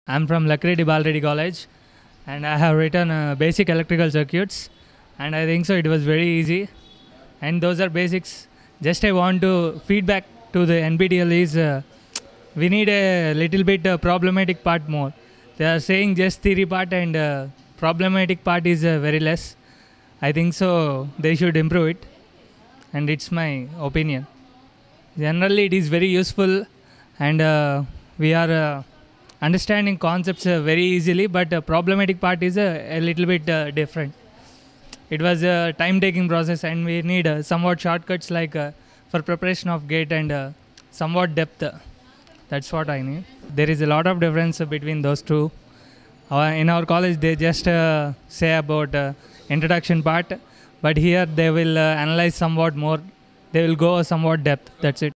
I'm from Lakreddy Balreddy College and I have written basic electrical circuits, and I think so it was very easy, and those are basics. Just I want to feedback to the NPTEL is we need a little bit problematic part more. They are saying just theory part and problematic part is very less. I think so they should improve it, and it's my opinion. Generally it is very useful, and we are understanding concepts very easily, but problematic part is a little bit different. It was a time taking process and we need somewhat shortcuts like for preparation of gate and somewhat depth. That's what I need. There is a lot of difference between those two. In our college they just say about introduction part, but here they will analyze somewhat more. They will go somewhat depth. That's it.